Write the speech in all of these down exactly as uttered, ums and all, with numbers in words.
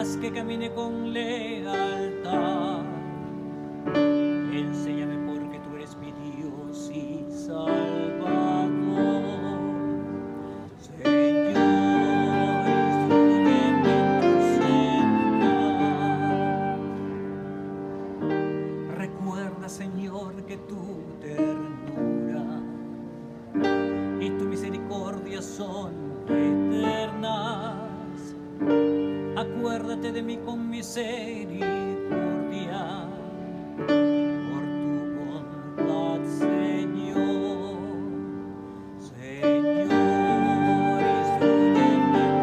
haz que camine con lealtad. Enséñame porque tú eres mi Dios y Salvador. Señor, instrúyeme en tu senda. Recuerda, Señor, que tu ternura y tu misericordia son eternas. Acuérdate de mí con misericordia, por tu bondad, Señor. Señor, instrúyeme en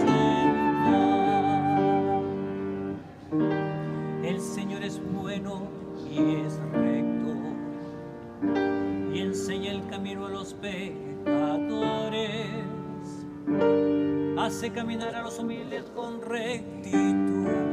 tu senda. El Señor es bueno y es recto, y enseña el camino a los pecadores. Hace caminar a los humildes con rectitud.